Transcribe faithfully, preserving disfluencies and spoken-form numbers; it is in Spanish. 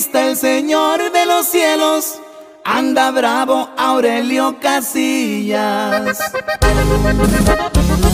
conquista el Señor de los cielos. Anda bravo Aurelio Casillas.